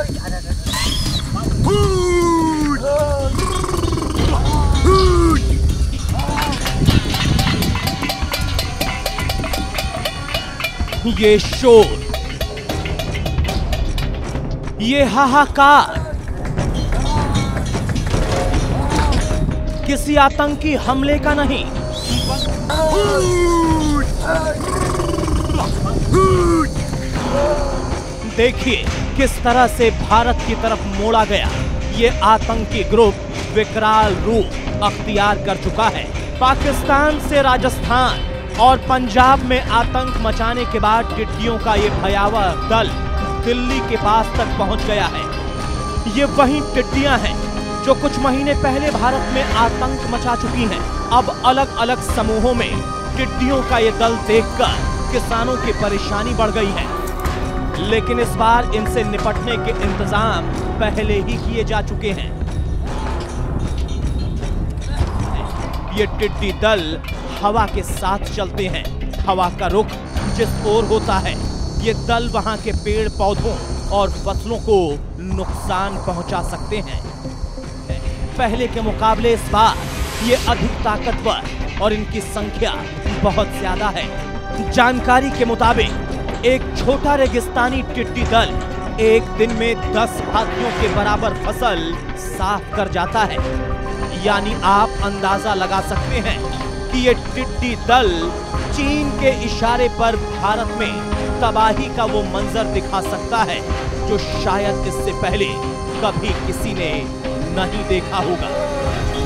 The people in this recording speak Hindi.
ये शोर, ये हाहाकार किसी आतंकी हमले का नहीं, देखिए किस तरह से भारत की तरफ मोड़ा गया। ये आतंकी ग्रुप विकराल रूप अख्तियार कर चुका है। पाकिस्तान से राजस्थान और पंजाब में आतंक मचाने के बाद टिड्डियों का ये भयावह दल दिल्ली के पास तक पहुंच गया है। ये वही टिड्डियां हैं जो कुछ महीने पहले भारत में आतंक मचा चुकी हैं। अब अलग अलग समूहों में टिड्डियों का ये दल देखकर किसानों की परेशानी बढ़ गई है, लेकिन इस बार इनसे निपटने के इंतजाम पहले ही किए जा चुके हैं। ये टिड्डी दल हवा के साथ चलते हैं। हवा का रुख जिस ओर होता है, ये दल वहां के पेड़ पौधों और फसलों को नुकसान पहुंचा सकते हैं। पहले के मुकाबले इस बार ये अधिक ताकतवर और इनकी संख्या बहुत ज्यादा है। जानकारी के मुताबिक एक छोटा रेगिस्तानी टिड्डी दल एक दिन में 10 हाथियों के बराबर फसल साफ कर जाता है। यानी आप अंदाजा लगा सकते हैं कि ये टिड्डी दल चीन के इशारे पर भारत में तबाही का वो मंजर दिखा सकता है जो शायद इससे पहले कभी किसी ने नहीं देखा होगा।